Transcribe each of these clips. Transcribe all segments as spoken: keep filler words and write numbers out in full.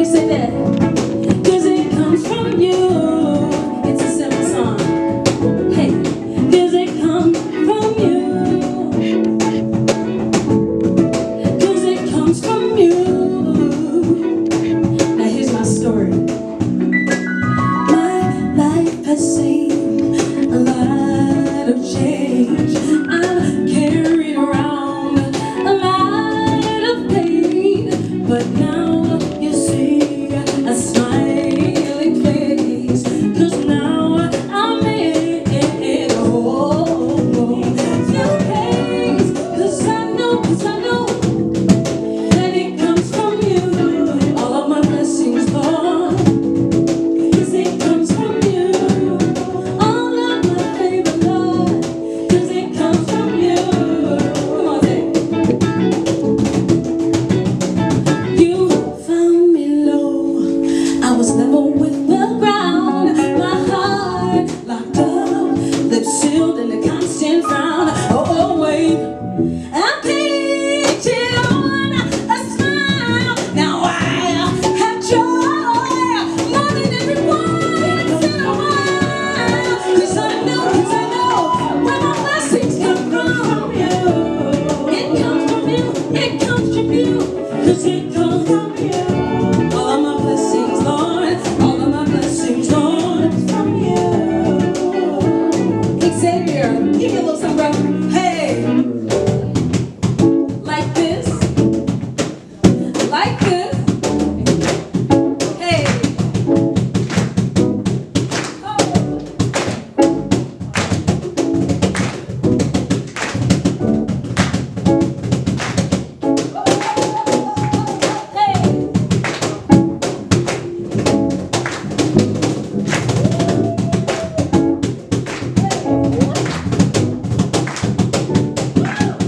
Say that, 'cause it comes from you. It's a simple song. Hey, 'cause it comes from you. 'Cause it comes from you. Now here's my story. My life has seen a lot of change. I've carried around a lot of pain, but now you see a smiling face. 'Cause now I'm in home. New days, 'cause I know, 'cause I know that it comes from you. All of my blessings, Lord, 'cause it comes from you. All of my favor, Lord, 'cause it comes from you. Come on, say it. You found me low, I was level with the ground. My heart locked up, lips sealed in a constant frown. Oh, oh wait, I picked it on a smile. Now I have joy more than every once in a while. 'Cause I know, 'cause I know where my blessings come from. It comes from you, it comes from you, 'cause it comes from you. All of my blessings, Lord, all of my blessings, Lord, it's from you. Xavier, give me a little something, brother. Hey, like this, like this. Hey. Oh. Hey.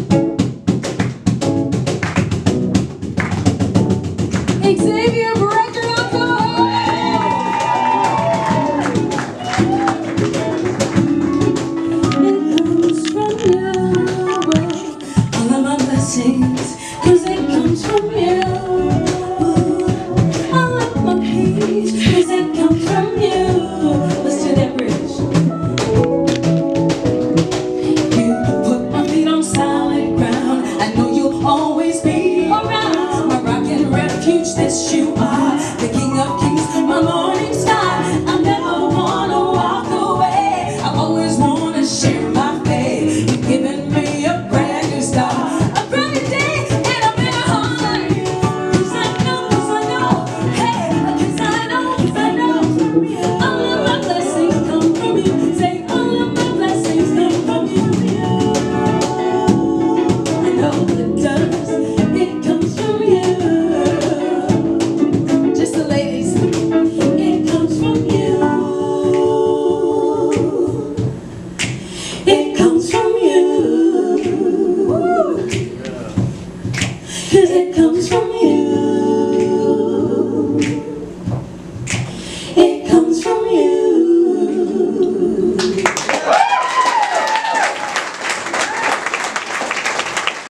Xavier, break